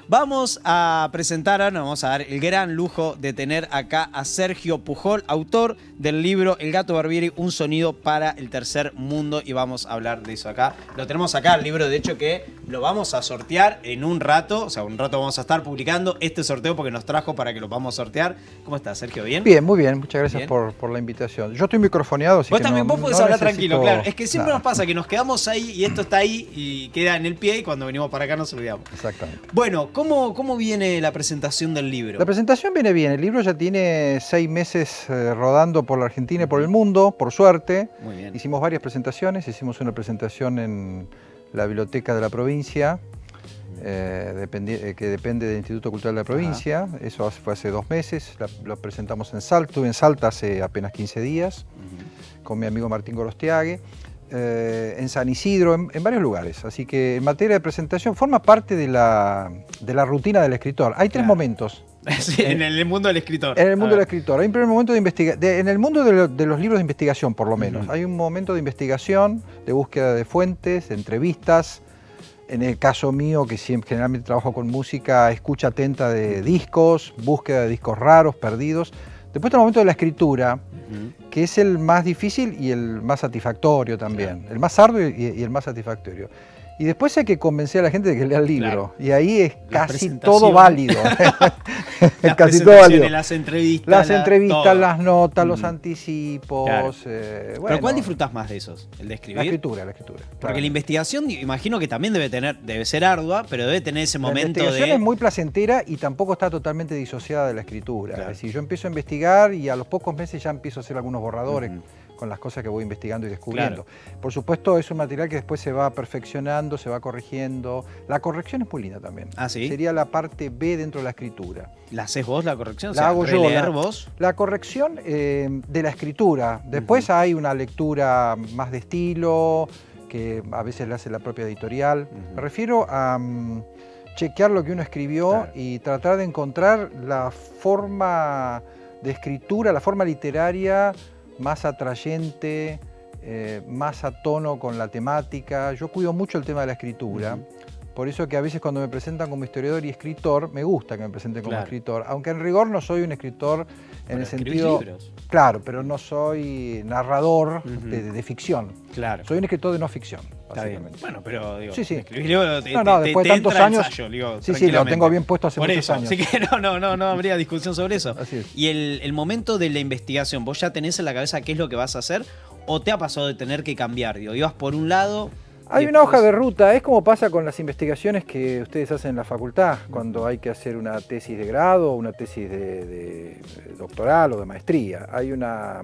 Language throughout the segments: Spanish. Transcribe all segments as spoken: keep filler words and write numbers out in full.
Vamos a presentar, ahora nos vamos a dar el gran lujo de tener acá a Sergio Pujol, autor del libro El Gato Barbieri, un sonido para el tercer mundo, y vamos a hablar de eso acá. Lo tenemos acá, el libro, de hecho, que lo vamos a sortear en un rato, o sea, un rato vamos a estar publicando este sorteo porque nos trajo para que lo podamos sortear. ¿Cómo estás, Sergio? ¿Bien? Bien, muy bien, muchas gracias Bien. Por, por la invitación. Yo estoy microfoneado, así Vos que también, no, vos podés no hablar necesito... tranquilo, claro. Es que siempre Nada. nos pasa que nos quedamos ahí y esto está ahí y queda en el pie, y cuando venimos para acá nos olvidamos. Exactamente. Bueno, ¿cómo, cómo viene la presentación del libro? La presentación viene bien, el libro ya tiene seis meses eh, rodando por la Argentina y por el mundo, por suerte. Muy bien. Hicimos varias presentaciones, hicimos una presentación en la biblioteca de la provincia, eh, dependi eh, que depende del Instituto Cultural de la provincia. Ajá. Eso fue hace dos meses, la, lo presentamos en Salta, estuve en Salta hace apenas quince días, uh-huh. con mi amigo Martín Gorostiague. Eh, en San Isidro, en, en varios lugares. Así que en materia de presentación forma parte de la, de la rutina del escritor. Hay tres claro. momentos. Sí, en, en el mundo del escritor. En el mundo del escritor. Hay un primer momento de investigación. En el mundo de, lo, de los libros de investigación, por lo menos. Uh-huh. Hay un momento de investigación, de búsqueda de fuentes, de entrevistas. En el caso mío, que siempre, generalmente trabajo con música, escucha atenta de discos, búsqueda de discos raros, perdidos. Después está el momento de la escritura, uh-huh. que es el más difícil y el más satisfactorio también. Claro. El más arduo y, y el más satisfactorio. Y después hay que convencer a la gente de que lea el libro. Claro. Y ahí es las casi todo válido. Las casi todo válido. Las entrevistas. Las entrevistas, la, las notas, mm. los anticipos. Claro. Eh, bueno. ¿Pero cuál disfrutás más de esos? ¿El de escribir? La escritura, la escritura. Porque claro. la investigación, imagino que también debe tener, debe ser ardua, pero debe tener ese momento de... La investigación de... es muy placentera y tampoco está totalmente disociada de la escritura. Claro. Es decir, yo empiezo a investigar y a los pocos meses ya empiezo a hacer algunos borradores. Uh-huh. con las cosas que voy investigando y descubriendo. Claro. Por supuesto, es un material que después se va perfeccionando, se va corrigiendo. La corrección es muy linda también. ¿Ah, sí? Sería la parte B dentro de la escritura. ¿La haces vos, la corrección? La o sea, hago yo. La, vos? la corrección eh, de la escritura. Después uh-huh. hay una lectura más de estilo, que a veces la hace la propia editorial. Uh-huh. Me refiero a um, chequear lo que uno escribió claro. y tratar de encontrar la forma de escritura, la forma literaria más atrayente, eh, más a tono con la temática. Yo cuido mucho el tema de la escritura, uh-huh. por eso que a veces cuando me presentan como historiador y escritor, me gusta que me presenten como claro. escritor, aunque en rigor no soy un escritor en pero el sentido... libros. Claro, pero no soy narrador uh-huh. de, de ficción. Claro. Soy un escritor de no ficción, básicamente. Bueno, pero digo, sí, sí. escribís libros, te, no, no, te, después te de tantos entra años, ensayo, digo, sí, sí, lo tengo bien puesto hace Por muchos eso, años. Así que no, no, no, no habría discusión sobre eso. Así es. Y el, el momento de la investigación, ¿vos ya tenés en la cabeza qué es lo que vas a hacer o te ha pasado de tener que cambiar? Digo, ibas por un lado... Hay una hoja de ruta, es como pasa con las investigaciones que ustedes hacen en la facultad, cuando hay que hacer una tesis de grado o una tesis de, de doctoral o de maestría. Hay una,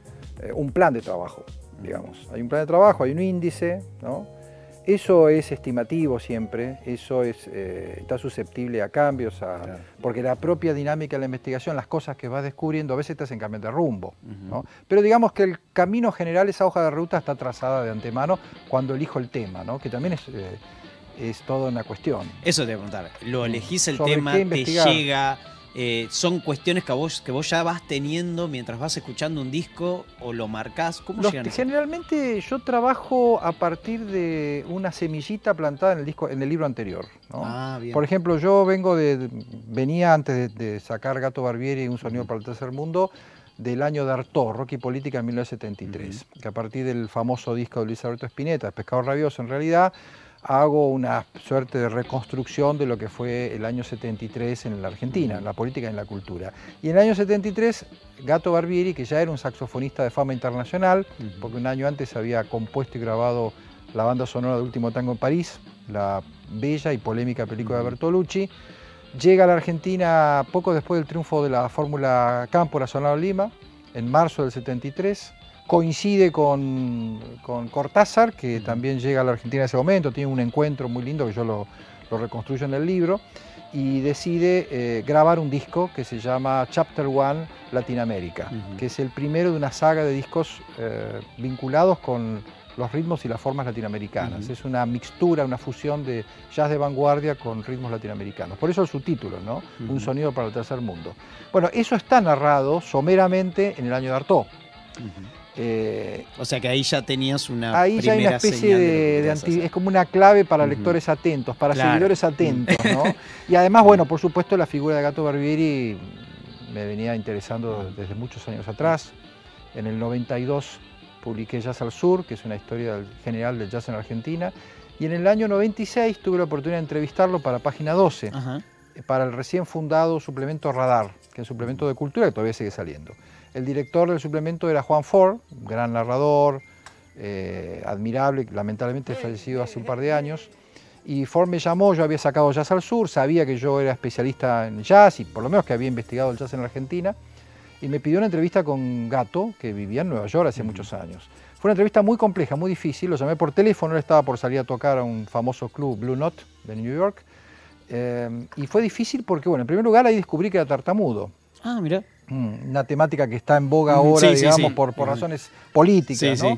un plan de trabajo, digamos. Hay un plan de trabajo, hay un índice, ¿no? Eso es estimativo siempre, eso es, eh, está susceptible a cambios, a, claro. porque la propia dinámica de la investigación, las cosas que vas descubriendo, a veces te hacen cambiar de rumbo. Uh-huh. ¿no? Pero digamos que el camino general, esa hoja de ruta está trazada de antemano cuando elijo el tema, ¿no? Que también es, eh, es toda una cuestión. Eso te voy a preguntar, lo elegís el ¿Sobre tema, qué te investigar? llega... Eh, ¿Son cuestiones que vos, que vos ya vas teniendo mientras vas escuchando un disco o lo marcás? ¿Cómo Los, llegan? Generalmente yo trabajo a partir de una semillita plantada en el, disco, en el libro anterior. ¿no? Ah, bien. Por ejemplo, yo vengo de, venía antes de, de sacar Gato Barbieri, un sonido uh-huh. para el tercer mundo, del año de Artaud, Rock y Política en mil novecientos setenta y tres, uh-huh. que a partir del famoso disco de Luis Alberto Spinetta, Pescado Rabioso, en realidad, hago una suerte de reconstrucción de lo que fue el año setenta y tres en la Argentina, en la política y en la cultura. Y en el año setenta y tres, Gato Barbieri, que ya era un saxofonista de fama internacional, uh-huh. porque un año antes había compuesto y grabado la banda sonora de Último Tango en París, la bella y polémica película uh-huh. de Bertolucci, llega a la Argentina poco después del triunfo de la Fórmula Cámpora Sonora Lima, en marzo del setenta y tres, coincide con, con Cortázar, que también llega a la Argentina en ese momento, tiene un encuentro muy lindo que yo lo, lo reconstruyo en el libro, y decide eh, grabar un disco que se llama Chapter One Latinoamérica, uh-huh. que es el primero de una saga de discos eh, vinculados con los ritmos y las formas latinoamericanas. Uh-huh. Es una mixtura, una fusión de jazz de vanguardia con ritmos latinoamericanos. Por eso el subtítulo, ¿no? Uh-huh. Un sonido para el tercer mundo. Bueno, eso está narrado someramente en el año de Artaud. Uh-huh. Eh, o sea que ahí ya tenías una ahí ya hay una especie de, de, de anti, es como una clave para uh-huh. lectores atentos, para claro. seguidores atentos, ¿no? Y además, bueno, por supuesto la figura de Gato Barbieri me venía interesando desde muchos años atrás. En el noventa y dos publiqué Jazz al Sur, que es una historia general del jazz en Argentina, y en el año noventa y seis tuve la oportunidad de entrevistarlo para Página doce, uh-huh. para el recién fundado suplemento Radar, que es un suplemento de cultura que todavía sigue saliendo. El director del suplemento era Juan Ford, un gran narrador, eh, admirable, lamentablemente fallecido hace un par de años. Y Ford me llamó, yo había sacado Jazz al Sur, sabía que yo era especialista en jazz y por lo menos que había investigado el jazz en Argentina. Y me pidió una entrevista con Gato, que vivía en Nueva York hace uh-huh. muchos años. Fue una entrevista muy compleja, muy difícil, lo llamé por teléfono, él estaba por salir a tocar a un famoso club, Blue Note, de New York. Eh, y fue difícil porque, bueno, en primer lugar ahí descubrí que era tartamudo. Ah, mira. Una temática que está en boga ahora, sí, digamos, sí, sí. por, por razones políticas, sí, ¿no? Sí.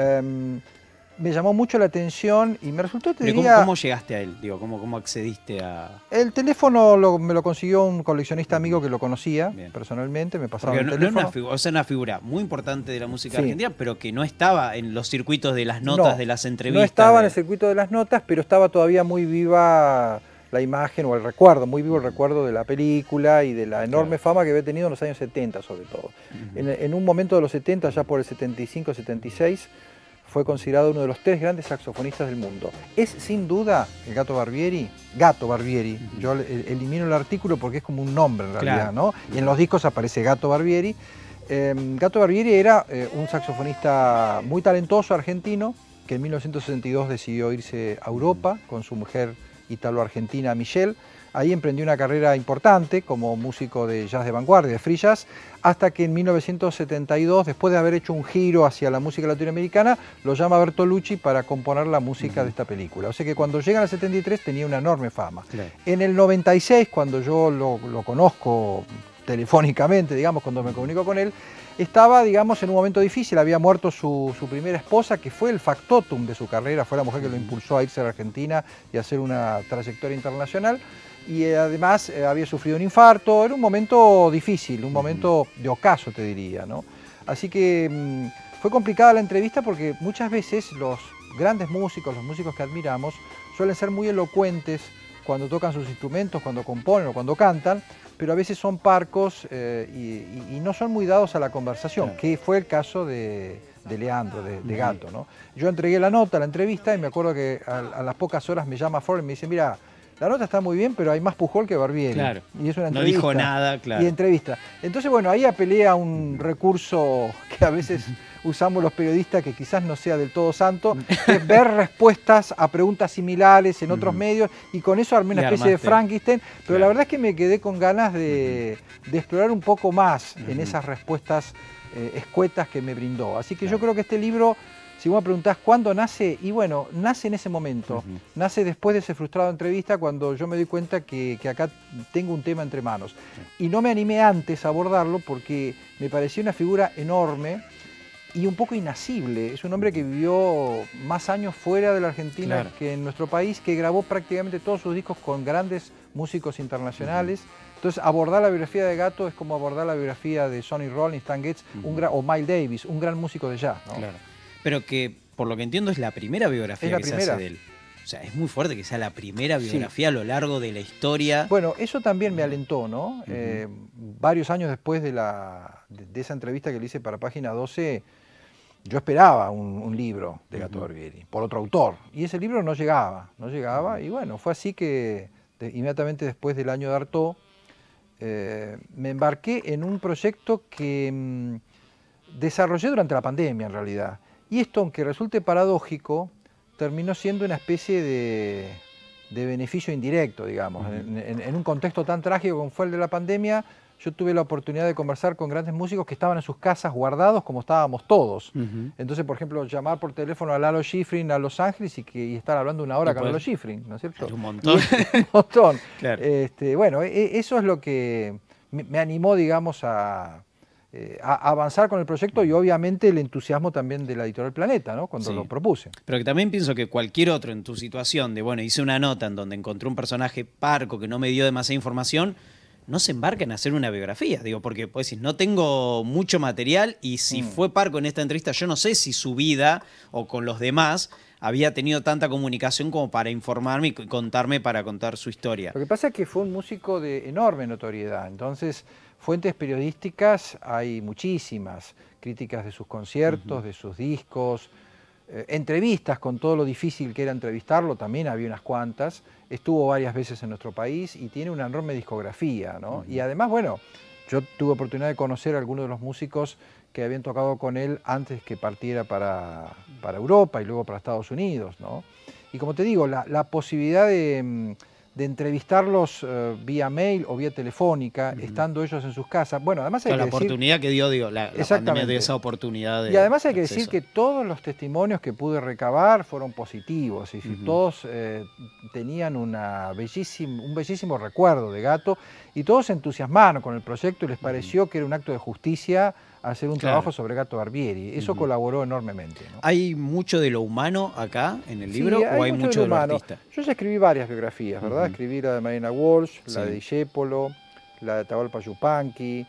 Um, me llamó mucho la atención y me resultó, te Pero diría... ¿Cómo, ¿Cómo llegaste a él? Digo, ¿cómo, cómo accediste a...? El teléfono lo, me lo consiguió un coleccionista amigo que lo conocía Bien. personalmente, me pasaron el no, teléfono. No es una figura, o sea, una figura muy importante de la música sí. argentina, pero que no estaba en los circuitos de las notas, no, de las entrevistas. No estaba de... en el circuito de las notas, pero estaba todavía muy viva la imagen o el recuerdo, muy vivo el recuerdo de la película y de la enorme claro. fama que había tenido en los años setenta sobre todo. Uh-huh. en, en un momento de los setenta, ya por el setenta y cinco, setenta y seis, fue considerado uno de los tres grandes saxofonistas del mundo. Es sin duda el Gato Barbieri, Gato Barbieri, uh-huh. yo elimino el artículo porque es como un nombre en realidad, claro. ¿no? Y en los discos aparece Gato Barbieri. Eh, Gato Barbieri era eh, un saxofonista muy talentoso argentino, que en mil novecientos sesenta y dos decidió irse a Europa con su mujer italo-argentina Michelle. Ahí emprendió una carrera importante como músico de jazz de vanguardia, de free jazz, hasta que en mil novecientos setenta y dos, después de haber hecho un giro hacia la música latinoamericana, lo llama Bertolucci para componer la música uh-huh. de esta película. O sea que cuando llega al setenta y tres tenía una enorme fama. Claro. En el noventa y seis, cuando yo lo, lo conozco telefónicamente, digamos, cuando me comunico con él, estaba, digamos, en un momento difícil. Había muerto su, su primera esposa, que fue el factotum de su carrera, fue la mujer que lo impulsó a irse a la Argentina y a hacer una trayectoria internacional. Y eh, además eh, había sufrido un infarto. Era un momento difícil, un momento de ocaso, te diría, ¿no? Así que mmm, fue complicada la entrevista porque muchas veces los grandes músicos, los músicos que admiramos, suelen ser muy elocuentes cuando tocan sus instrumentos, cuando componen o cuando cantan, pero a veces son parcos eh, y, y, y no son muy dados a la conversación, claro. que fue el caso de, de Leandro, de, de Gato, ¿no? Yo entregué la nota, la entrevista, y me acuerdo que a, a las pocas horas me llama Ford y me dice, mira, la nota está muy bien, pero hay más Pujol que Barbieri. Claro. Y es una no dijo nada, claro. Y entrevista. Entonces, bueno, ahí apelé a un recurso que a veces usamos los periodistas, que quizás no sea del todo santo, que es ver respuestas a preguntas similares en otros uh-huh. medios, y con eso armé una especie de Frankenstein, pero claro. la verdad es que me quedé con ganas de, de explorar un poco más uh-huh. en esas respuestas eh, escuetas que me brindó. Así que claro. yo creo que este libro, si vos me preguntás cuándo nace, y bueno, nace en ese momento, uh-huh. nace después de esa frustrada entrevista, cuando yo me doy cuenta que, que acá tengo un tema entre manos. Uh-huh. Y no me animé antes a abordarlo porque me parecía una figura enorme y un poco inasible. Es un hombre que vivió más años fuera de la Argentina claro. que en nuestro país, que grabó prácticamente todos sus discos con grandes músicos internacionales. Uh-huh. Entonces, abordar la biografía de Gato es como abordar la biografía de Sonny Rollins, Stan Getz, uh-huh. un gran, o Miles Davis, un gran músico de jazz, ¿no? Claro. Pero que, por lo que entiendo, es la primera biografía es la que primera. se hace de él. O sea, es muy fuerte que sea la primera biografía sí. a lo largo de la historia. Bueno, eso también me alentó, ¿no? Uh-huh. eh, varios años después de, la, de, de esa entrevista que le hice para Página doce, yo esperaba un, un libro de Gato uh-huh. Barbieri, por otro autor, y ese libro no llegaba, no llegaba, uh-huh. y bueno, fue así que de, inmediatamente después del año de Artaud, eh, me embarqué en un proyecto que mmm, desarrollé durante la pandemia en realidad, y esto, aunque resulte paradójico, terminó siendo una especie de, de beneficio indirecto, digamos, uh-huh. en, en, en un contexto tan trágico como fue el de la pandemia. Yo tuve la oportunidad de conversar con grandes músicos que estaban en sus casas guardados como estábamos todos. Uh-huh. Entonces, por ejemplo, llamar por teléfono a Lalo Schifrin a Los Ángeles y, que, y estar hablando una hora con Lalo Schifrin, ¿no es cierto? Es un montón. un montón. Claro. Este, bueno, e, eso es lo que me, me animó, digamos, a, eh, a avanzar con el proyecto, y obviamente el entusiasmo también de la Editorial Planeta, ¿no? Cuando sí. lo propuse. Pero que también pienso que cualquier otro en tu situación de, bueno, hice una nota en donde encontré un personaje parco que no me dio demasiada información, no se embarcan a hacer una biografía, digo, porque pues decir, no tengo mucho material y si mm. fue Parco en esta entrevista, yo no sé si su vida o con los demás había tenido tanta comunicación como para informarme y contarme para contar su historia. Lo que pasa es que fue un músico de enorme notoriedad, entonces fuentes periodísticas hay muchísimas, críticas de sus conciertos, uh-huh. de sus discos, eh, entrevistas con todo lo difícil que era entrevistarlo, también había unas cuantas, estuvo varias veces en nuestro país y tiene una enorme discografía, ¿no? Uh-huh. Y además, bueno, yo tuve oportunidad de conocer a algunos de los músicos que habían tocado con él antes que partiera para, para Europa y luego para Estados Unidos, ¿no? Y como te digo, la, la posibilidad de, de entrevistarlos uh, vía mail o vía telefónica, uh-huh. estando ellos en sus casas, bueno, además hay Pero que la decir... La oportunidad que dio, digo, la, la pandemia dio esa oportunidad de Y además hay que acceso. decir que todos los testimonios que pude recabar fueron positivos, y uh-huh. todos eh, tenían una bellísima, un bellísimo recuerdo de Gato, y todos se entusiasmaron con el proyecto y les pareció uh-huh. que era un acto de justicia hacer un claro. trabajo sobre Gato Barbieri. Eso uh-huh. colaboró enormemente, ¿no? ¿Hay mucho de lo humano acá en el libro sí, hay o hay mucho, mucho de, lo de lo artista? Yo ya escribí varias biografías, ¿verdad? Uh-huh. Escribí la de Marina Walsh, sí. la de Discépolo, la de Atahualpa Yupanqui,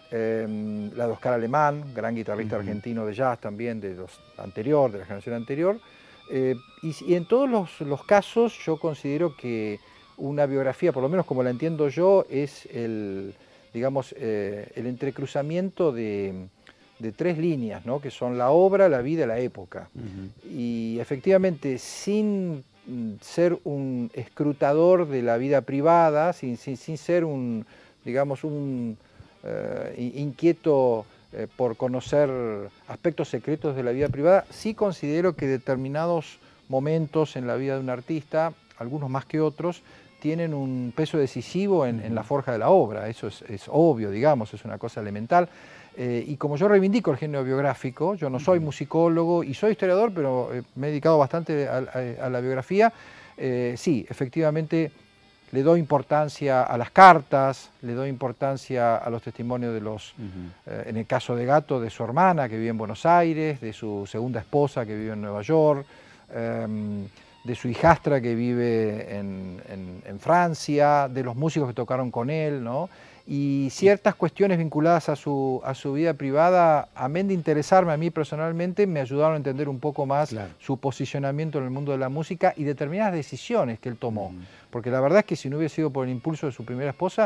eh, la de Oscar Alemán, gran guitarrista uh-huh. argentino de jazz también, de los anterior, de la generación anterior. Eh, y, y en todos los, los casos yo considero que una biografía, por lo menos como la entiendo yo, es el... digamos, eh, el entrecruzamiento de, de tres líneas, ¿no? Que son la obra, la vida y la época. Uh-huh. Y efectivamente, sin ser un escrutador de la vida privada, sin, sin, sin ser un, digamos, un eh, inquieto eh, por conocer aspectos secretos de la vida privada, sí considero que determinados momentos en la vida de un artista, algunos más que otros, tienen un peso decisivo en, en la forja de la obra, eso es, es obvio, digamos, es una cosa elemental. Eh, y como yo reivindico el género biográfico, yo no soy musicólogo y soy historiador, pero eh, me he dedicado bastante a, a, a la biografía, eh, sí, efectivamente le doy importancia a las cartas, le doy importancia a los testimonios de los, uh-huh. eh, en el caso de Gato, de su hermana que vive en Buenos Aires, de su segunda esposa que vive en Nueva York, eh, de su hijastra que vive en, en, en Francia, de los músicos que tocaron con él, ¿no? Y ciertas cuestiones vinculadas a su, a su vida privada, amén de interesarme a mí personalmente, me ayudaron a entender un poco más claro. su posicionamiento en el mundo de la música y determinadas decisiones que él tomó. Mm. Porque la verdad es que si no hubiera sido por el impulso de su primera esposa,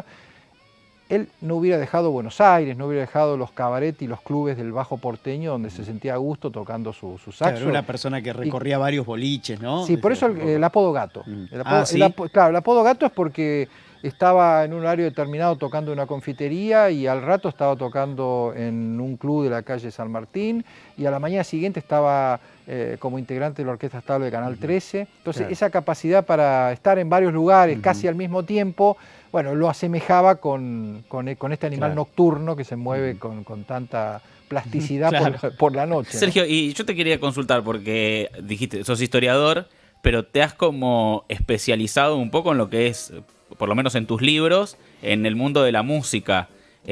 él no hubiera dejado Buenos Aires, no hubiera dejado los cabaret y los clubes del Bajo Porteño donde se sentía a gusto tocando su, su saxo. Claro, era una persona que recorría y, varios boliches, ¿no? Sí, por eso el, el apodo Gato. Mm. El apodo, ah, ¿sí? el, claro, el apodo Gato es porque estaba en un horario determinado tocando en una confitería y al rato estaba tocando en un club de la calle San Martín y a la mañana siguiente estaba eh, como integrante de la Orquesta Estable de Canal trece. Entonces claro. esa capacidad para estar en varios lugares uh-huh. casi al mismo tiempo, bueno, lo asemejaba con, con, con este animal claro. nocturno que se mueve uh-huh. con, con tanta plasticidad claro. por, por la noche. Sergio, ¿no? Y yo te quería consultar porque dijiste, sos historiador, pero te has como especializado un poco en lo que es, por lo menos en tus libros, en el mundo de la música.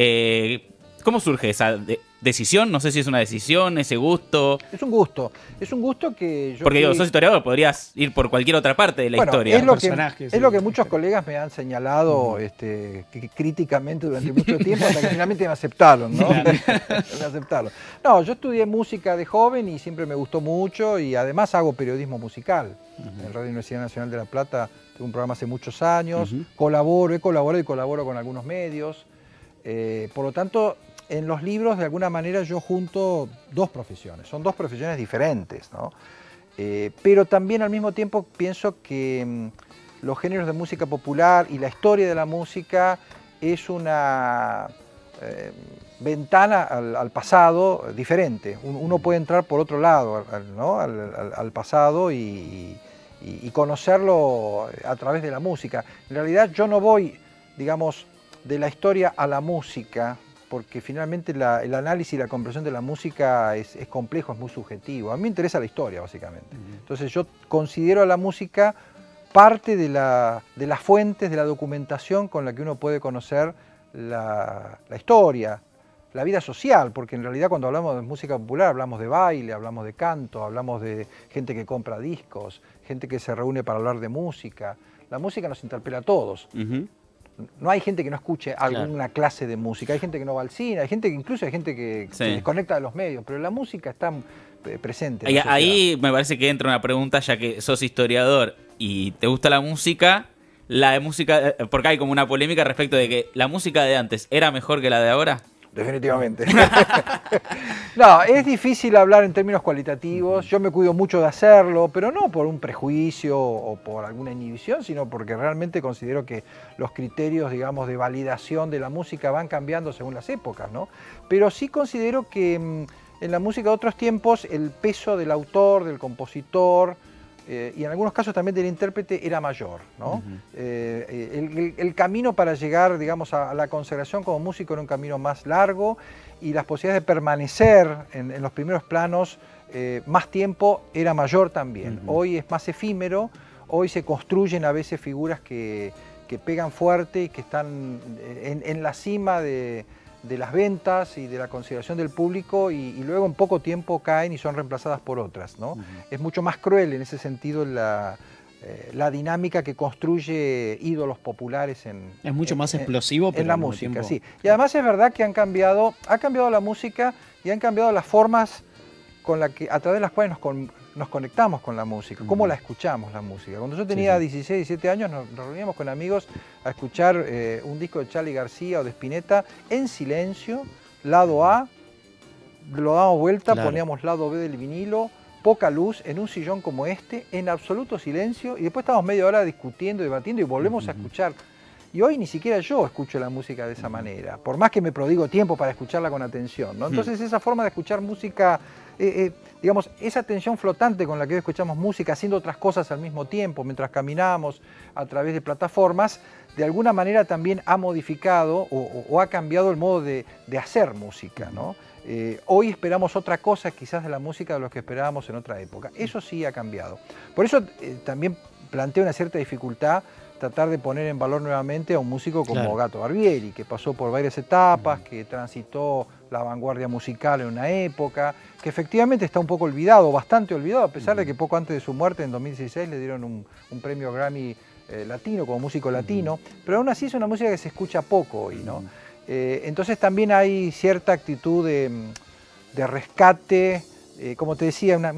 Eh, ¿Cómo surge esa de decisión? No sé si es una decisión, ese gusto. Es un gusto, es un gusto que yo... Porque fui... digo, sos historiador, podrías ir por cualquier otra parte de la bueno, historia. Es lo, que, es sí. lo que muchos colegas me han señalado uh-huh. este, críticamente durante mucho tiempo, hasta que finalmente me aceptaron, ¿no? me aceptaron. No, yo estudié música de joven y siempre me gustó mucho y además hago periodismo musical. Uh-huh. En Radio Universidad Nacional de La Plata tengo un programa hace muchos años, uh-huh. colaboro, he colaborado y colaboro con algunos medios. Eh, por lo tanto, en los libros, de alguna manera, yo junto dos profesiones. Son dos profesiones diferentes, ¿no? Eh, pero también, al mismo tiempo, pienso que mmm, los géneros de música popular y la historia de la música es una eh, ventana al, al pasado diferente. Uno puede entrar por otro lado, ¿no? al, al, al pasado y, y, y conocerlo a través de la música. En realidad, yo no voy, digamos, de la historia a la música, porque finalmente la, el análisis y la comprensión de la música es, es complejo, es muy subjetivo. A mí me interesa la historia, básicamente. Uh-huh. Entonces yo considero a la música parte de, la, de las fuentes, de la documentación con la que uno puede conocer la, la historia, la vida social, porque en realidad cuando hablamos de música popular hablamos de baile, hablamos de canto, hablamos de gente que compra discos, gente que se reúne para hablar de música. La música nos interpela a todos. Uh-huh. no hay gente que no escuche alguna Claro. clase de música, hay gente que no va al cine, hay gente que incluso hay gente que Sí. se desconecta de los medios, pero la música está eh, presente. en Ahí, la sociedad. ahí me parece que entra una pregunta, ya que sos historiador y te gusta la música, la de música, eh, porque hay como una polémica respecto de que la música de antes era mejor que la de ahora. Definitivamente. No, es difícil hablar en términos cualitativos, yo me cuido mucho de hacerlo, pero no por un prejuicio o por alguna inhibición, sino porque realmente considero que los criterios, digamos, de validación de la música van cambiando según las épocas, ¿no? Pero sí considero que mmm, en la música de otros tiempos el peso del autor, del compositor, Eh, y en algunos casos también del intérprete era mayor, ¿no? Uh-huh. eh, el, el, el camino para llegar, digamos, a, a la consagración como músico era un camino más largo y las posibilidades de permanecer en, en los primeros planos eh, más tiempo era mayor también. Uh-huh. Hoy es más efímero, hoy se construyen a veces figuras que, que pegan fuerte y que están en, en la cima de... de las ventas y de la consideración del público y, y luego en poco tiempo caen y son reemplazadas por otras, ¿no? Uh-huh. Es mucho más cruel en ese sentido la, eh, la dinámica que construye ídolos populares en... Es mucho en, más explosivo, en, pero en la al mismo música, tiempo... sí. Y además es verdad que han cambiado, ha cambiado la música y han cambiado las formas con la que, a través de las cuales nos, con, nos conectamos con la música, uh-huh. cómo la escuchamos la música. Cuando yo tenía sí, sí. dieciséis, diecisiete años nos, nos reuníamos con amigos a escuchar eh, un disco de Charly García o de Spinetta en silencio, lado A, lo damos vuelta, claro. Poníamos lado B del vinilo, poca luz, en un sillón como este, en absoluto silencio, y después estábamos media hora discutiendo, debatiendo y volvemos uh-huh. a escuchar. Y hoy ni siquiera yo escucho la música de esa manera, por más que me prodigo tiempo para escucharla con atención, ¿no? Entonces esa forma de escuchar música, eh, eh, digamos, esa atención flotante con la que hoy escuchamos música, haciendo otras cosas al mismo tiempo, mientras caminamos a través de plataformas, de alguna manera también ha modificado o, o, o ha cambiado el modo de, de hacer música, ¿no? Eh, hoy esperamos otra cosa quizás de la música de lo que esperábamos en otra época. Eso sí ha cambiado. Por eso eh, también planteo una cierta dificultad tratar de poner en valor nuevamente a un músico como claro. Gato Barbieri, que pasó por varias etapas, que transitó la vanguardia musical en una época, que efectivamente está un poco olvidado, bastante olvidado, a pesar de que poco antes de su muerte, en dos mil dieciséis, le dieron un, un premio Grammy eh, latino, como músico latino, pero aún así es una música que se escucha poco hoy, ¿no? Eh, entonces también hay cierta actitud de, de rescate, eh, como te decía, una...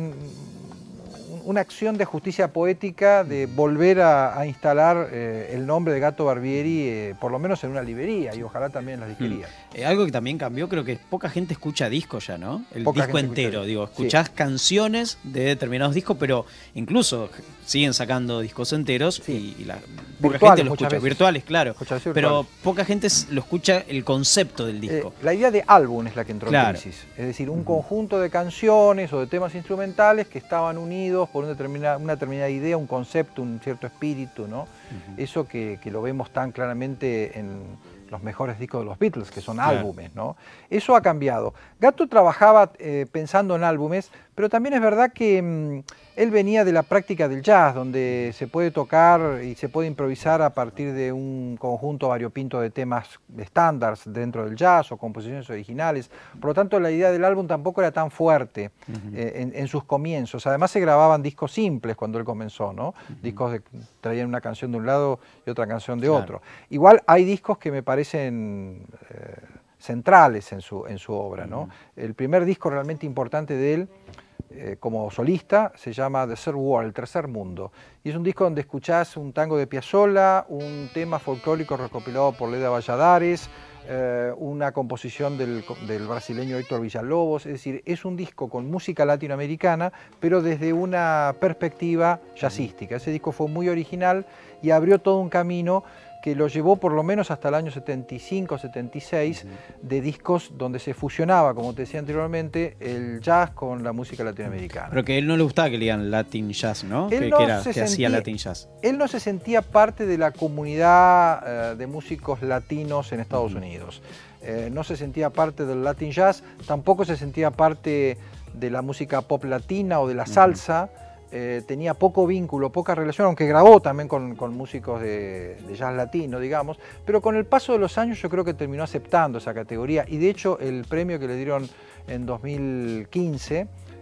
una acción de justicia poética de volver a, a instalar eh, el nombre de Gato Barbieri, eh, por lo menos en una librería y ojalá también en las disquerías. Mm. Eh, algo que también cambió, creo que poca gente escucha discos ya, ¿no? El poca disco entero, digo, escuchás sí. canciones de determinados discos, pero incluso siguen sacando discos enteros sí. y, y la, poca gente lo escucha, veces. virtuales, claro, virtuales. Pero poca gente lo escucha el concepto del disco. Eh, la idea de álbum es la que entró claro. en crisis, es decir, un uh-huh. conjunto de canciones o de temas instrumentales que estaban unidos por una determinada, una determinada idea, un concepto, un cierto espíritu, ¿no? Uh-huh. Eso que, que lo vemos tan claramente en los mejores discos de los Beatles, que son claro. álbumes, ¿no? Eso ha cambiado. Gato trabajaba eh, pensando en álbumes, pero también es verdad que mmm, él venía de la práctica del jazz, donde se puede tocar y se puede improvisar a partir de un conjunto variopinto de temas estándares dentro del jazz o composiciones originales. Por lo tanto, la idea del álbum tampoco era tan fuerte uh-huh. eh, en, en sus comienzos. Además, se grababan discos simples cuando él comenzó, ¿no? Uh-huh. Discos que traían una canción de un lado y otra canción de claro. otro. Igual hay discos que me parecen eh, centrales en su, en su obra, ¿no? Uh-huh. El primer disco realmente importante de él, Eh, como solista, se llama The Third World, el tercer mundo, y es un disco donde escuchás un tango de Piazzolla, un tema folclórico recopilado por Leda Valladares, eh, una composición del, del brasileño Héctor Villalobos, es decir, es un disco con música latinoamericana, pero desde una perspectiva jazzística. Ese disco fue muy original y abrió todo un camino que lo llevó por lo menos hasta el año setenta y cinco, setenta y seis, uh-huh. de discos donde se fusionaba, como te decía anteriormente, el jazz con la música latinoamericana. Pero que a él no le gustaba que le digan Latin Jazz, ¿no? Él que, no que, era, se que sentía, hacía Latin Jazz. Él no se sentía parte de la comunidad uh, de músicos latinos en Estados uh-huh. Unidos. Eh, no se sentía parte del Latin Jazz, tampoco se sentía parte de la música pop latina o de la salsa. Uh-huh. Eh, tenía poco vínculo, poca relación, aunque grabó también con, con músicos de, de jazz latino, digamos, pero con el paso de los años yo creo que terminó aceptando esa categoría y de hecho el premio que le dieron en dos mil quince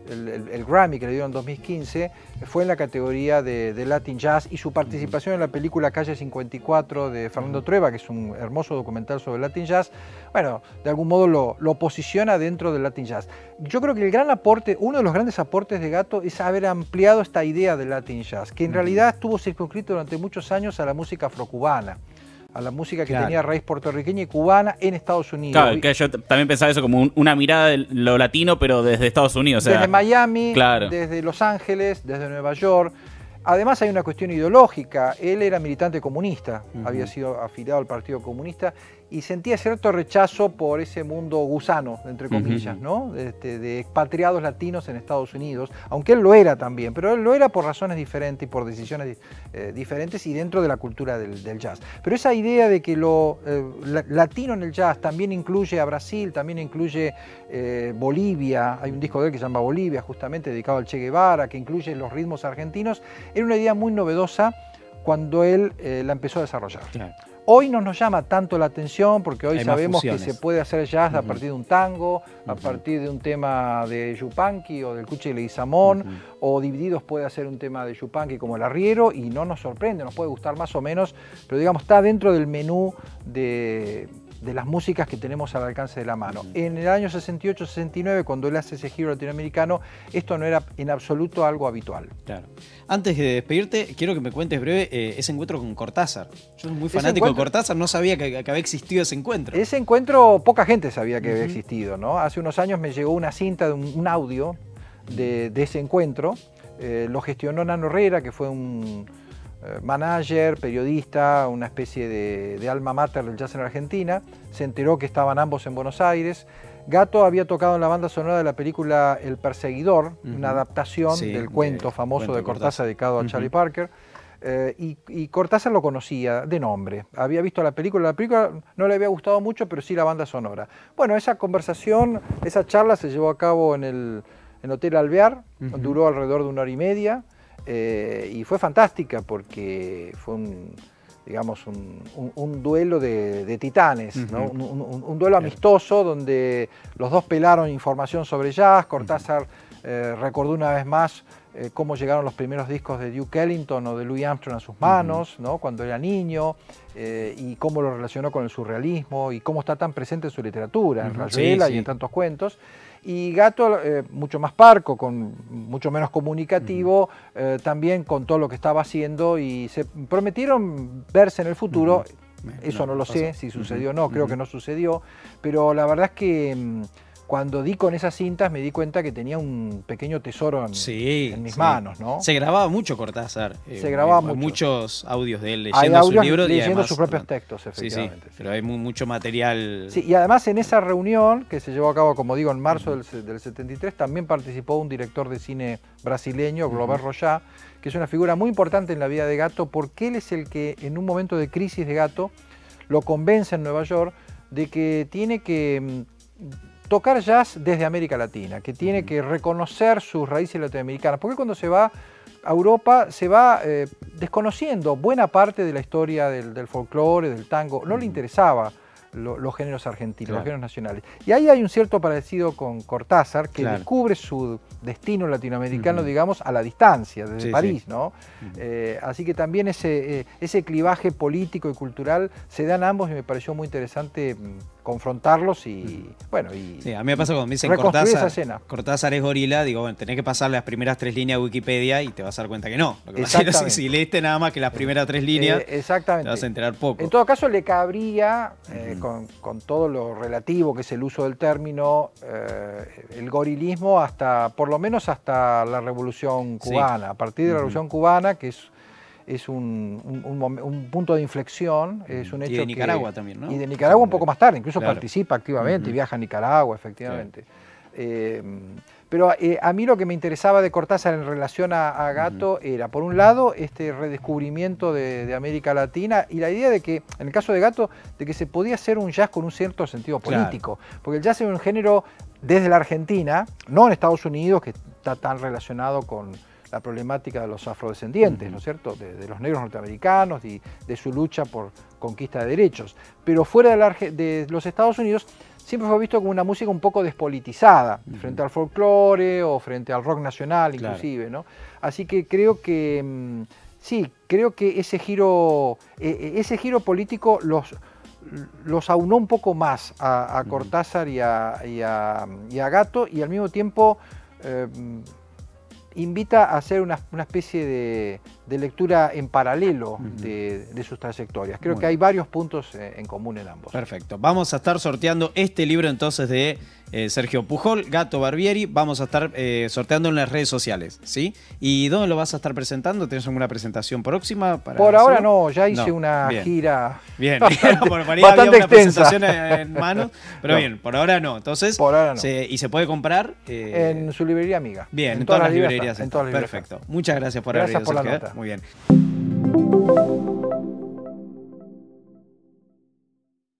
el, el, el Grammy que le dieron en dos mil quince fue en la categoría de, de Latin Jazz, y su participación en la película Calle cincuenta y cuatro de Fernando Trueba, que es un hermoso documental sobre Latin Jazz, bueno, de algún modo lo, lo posiciona dentro del Latin Jazz. Yo creo que el gran aporte, uno de los grandes aportes de Gatto es haber ampliado esta idea del Latin Jazz, que en realidad estuvo circunscrito durante muchos años a la música afrocubana, a la música que claro. tenía raíz puertorriqueña y cubana en Estados Unidos. Claro, que yo también pensaba eso como un, una mirada de lo latino, pero desde Estados Unidos. O sea, desde Miami, claro. desde Los Ángeles, desde Nueva York. Además hay una cuestión ideológica. Él era militante comunista, uh-huh. había sido afiliado al Partido Comunista y sentía cierto rechazo por ese mundo gusano, entre comillas, uh-huh. ¿no? de, de, de expatriados latinos en Estados Unidos, aunque él lo era también, pero él lo era por razones diferentes y por decisiones eh, diferentes y dentro de la cultura del, del jazz. Pero esa idea de que lo eh, la, latino en el jazz también incluye a Brasil, también incluye eh, Bolivia, hay un disco de él que se llama Bolivia, justamente dedicado al Che Guevara, que incluye los ritmos argentinos, era una idea muy novedosa cuando él eh, la empezó a desarrollar. Claro. Hoy no nos llama tanto la atención porque hoy Hay sabemos que se puede hacer jazz uh-huh. a partir de un tango, uh-huh. a partir de un tema de Yupanqui o del Cuchi Leguizamón, uh-huh. o Divididos puede hacer un tema de Yupanqui como el Arriero y no nos sorprende, nos puede gustar más o menos, pero digamos está dentro del menú de, de las músicas que tenemos al alcance de la mano. Uh-huh. En el año sesenta y ocho sesenta y nueve, cuando él hace ese giro latinoamericano, esto no era en absoluto algo habitual. Claro. Antes de despedirte, quiero que me cuentes breve eh, ese encuentro con Cortázar. Yo soy muy fanático de Cortázar, no sabía que, que había existido ese encuentro. Ese encuentro, poca gente sabía que uh-huh. había existido, ¿no? Hace unos años me llegó una cinta, de un, un audio de, de ese encuentro. Eh, lo gestionó Nano Herrera, que fue un eh, manager, periodista, una especie de, de alma mater del jazz en Argentina. Se enteró que estaban ambos en Buenos Aires. Gatto había tocado en la banda sonora de la película El Perseguidor, uh-huh. una adaptación sí, del cuento de, famoso cuento de Cortázar, Cortázar dedicado a uh-huh. Charlie Parker. Eh, y, y Cortázar lo conocía de nombre. Había visto la película, la película no le había gustado mucho, pero sí la banda sonora. Bueno, esa conversación, esa charla se llevó a cabo en el en Hotel Alvear, uh-huh. duró alrededor de una hora y media, eh, y fue fantástica porque fue un... digamos, un, un, un duelo de, de titanes, uh-huh. ¿no? un, un, un duelo amistoso donde los dos pelaron información sobre jazz. Cortázar uh-huh. eh, recordó una vez más eh, cómo llegaron los primeros discos de Duke Ellington o de Louis Armstrong a sus manos, uh-huh. ¿no? cuando era niño, eh, y cómo lo relacionó con el surrealismo y cómo está tan presente en su literatura, uh-huh. en Rayuela sí, sí. y en tantos cuentos. Y Gatto, eh, mucho más parco, con, mucho menos comunicativo, uh-huh. eh, también contó lo que estaba haciendo y se prometieron verse en el futuro. Uh-huh. Eso no, no lo sé, si sucedió o uh-huh. no, creo uh-huh. que no sucedió, pero la verdad es que mmm, cuando di con esas cintas me di cuenta que tenía un pequeño tesoro en, sí, en mis sí. manos, ¿no? Se grababa mucho Cortázar. Se eh, grababa hay, mucho. muchos audios de él leyendo sus libros. Leyendo y además, sus propios textos, efectivamente. Sí, sí, pero hay muy, mucho material. Sí, y además en esa reunión, que se llevó a cabo, como digo, en marzo uh-huh. del, del setenta y tres, también participó un director de cine brasileño, Glover uh-huh. Royá, que es una figura muy importante en la vida de Gatto, porque él es el que, en un momento de crisis de Gatto, lo convence en Nueva York de que tiene que tocar jazz desde América Latina, que tiene uh-huh. que reconocer sus raíces latinoamericanas, porque cuando se va a Europa se va eh, desconociendo buena parte de la historia del, del folclore, del tango, no uh-huh. le interesaba lo, los géneros argentinos, claro. los géneros nacionales. Y ahí hay un cierto parecido con Cortázar, que claro. descubre su destino latinoamericano, uh-huh. digamos, a la distancia, desde sí, París, sí. ¿no? Uh-huh. Eh, así que también ese, eh, ese clivaje político y cultural se dan ambos y me pareció muy interesante confrontarlos y, bueno, y sí, a mí me pasa cuando me dicen Cortázar, Cortázar es gorila, digo, bueno, tenés que pasar las primeras tres líneas de Wikipedia y te vas a dar cuenta que no. Lo que pasa es que si leíste nada más que las primeras tres líneas, eh, exactamente. te vas a enterar poco. En todo caso, le cabría, eh, uh-huh. con, con todo lo relativo que es el uso del término, eh, el gorilismo hasta, por lo menos hasta la Revolución Cubana. Sí. A partir de la Revolución uh-huh. Cubana, que es es un, un, un, un punto de inflexión, es un hecho y de Nicaragua que, también, ¿no? Y de Nicaragua un poco más tarde, incluso claro. participa activamente, uh-huh. viaja a Nicaragua, efectivamente. Claro. Eh, pero eh, a mí lo que me interesaba de Cortázar en relación a, a Gatto uh-huh. era, por un lado, este redescubrimiento de, de América Latina y la idea de que, en el caso de Gatto, de que se podía hacer un jazz con un cierto sentido político, claro. porque el jazz es un género desde la Argentina, no en Estados Unidos, que está tan relacionado con la problemática de los afrodescendientes, uh-huh. ¿no es cierto?, de, de los negros norteamericanos y de su lucha por conquista de derechos. Pero fuera de, la, de los Estados Unidos siempre fue visto como una música un poco despolitizada, Uh-huh. frente al folclore o frente al rock nacional inclusive, Claro. ¿no? Así que creo que, mmm, sí, creo que ese giro, eh, ese giro político los, los aunó un poco más a, a Cortázar y a, y, a, y a Gatto, y al mismo tiempo eh, invita a hacer una, una especie de, de lectura en paralelo Uh-huh. de, de sus trayectorias. Creo Muy que hay bien. varios puntos eh, en común en ambos. Perfecto. Vamos a estar sorteando este libro entonces de eh, Sergio Pujol, Gatto Barbieri. Vamos a estar eh, sorteando en las redes sociales, ¿sí? ¿Y dónde lo vas a estar presentando? ¿Tienes alguna presentación próxima? Para Por ahora hacerlo? no, ya hice No. una Bien. gira Bien, bastante, por, por ahí bastante había una extensa. presentación en, en mano, pero No. bien, por ahora no. Entonces, Por ahora no. se- ¿y se puede comprar? Eh, En su librería amiga. bien, en, en todas, las librerías librerías. está, en está. todas las librerías Perfecto. Muchas gracias por Gracias haber por la venido, nota. Sergio. Muy bien.